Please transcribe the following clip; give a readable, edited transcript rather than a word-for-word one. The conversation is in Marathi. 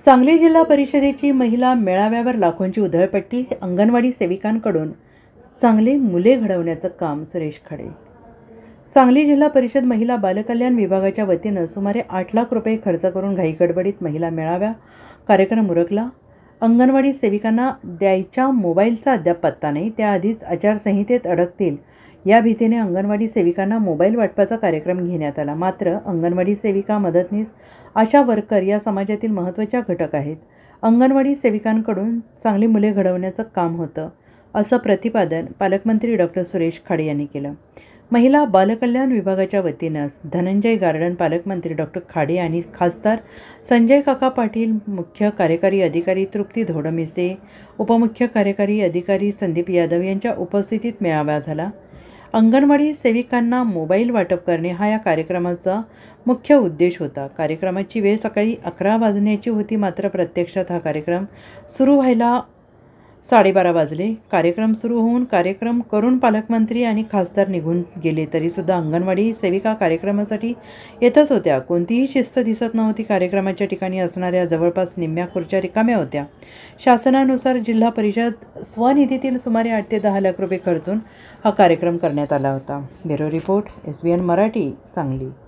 सांगली जिल्हा परिषदेची महिला मेळाव्यावर लाखोंची उधळपट्टी. अंगणवाडी सेविकांकडून चांगली मुले घडवण्याचं काम. सुरेश खाडे. सांगली जिल्हा परिषद महिला बालकल्याण विभागाच्या वतीनं सुमारे 8 लाख रुपये खर्च करून घाईगडबडीत महिला मेळावा कार्यक्रम उरकला. अंगणवाडी सेविकांना द्यायच्या मोबाईलचा अद्याप पत्ता नाही. त्याआधीच आचारसंहितेत अडकतील या भीतीने अंगणवाडी सेविकांना मोबाईल वाटपाचा कार्यक्रम घेण्यात आला. मात्र अंगणवाडी सेविका, मदतनीस, आशा वर्कर या समाजातील महत्त्वाच्या घटक आहेत. अंगणवाडी सेविकांकडून चांगली मुले घडवण्याचं काम होतं, असं प्रतिपादन पालकमंत्री डॉक्टर सुरेश खाडे यांनी केलं. महिला बालकल्याण विभागाच्या वतीनं धनंजय गार्डन, पालकमंत्री डॉक्टर खाडे आणि खासदार संजय काका पाटील, मुख्य कार्यकारी अधिकारी तृप्ती धोडमिसे, उपमुख्य कार्यकारी अधिकारी संदीप यादव यांच्या उपस्थितीत मेळावा झाला. अंगणवाडी सेविकांना मोबाईल वाटप करणे हा या कार्यक्रमाचा मुख्य उद्देश होता. कार्यक्रमाची वेळ सकाळी 11 वाजण्याची होती, मात्र प्रत्यक्षात हा कार्यक्रम सुरू व्हायला 12:30 वाजले. कार्यक्रम सुरू होऊन कार्यक्रम करून पालकमंत्री आणि खासदार निघून गेले तरीसुद्धा अंगणवाडी सेविका कार्यक्रमासाठी येतच होत्या. कोणतीही शिस्त दिसत नव्हती. कार्यक्रमाच्या ठिकाणी असणाऱ्या जवळपास निम्म्या खुर्च्या रिकाम्या होत्या. शासनानुसार जिल्हा परिषद स्वनिधीतील सुमारे 8 ते 10 लाख रुपये खर्चून हा कार्यक्रम करण्यात आला होता. Bureau report, SBN Marathi, Sangli.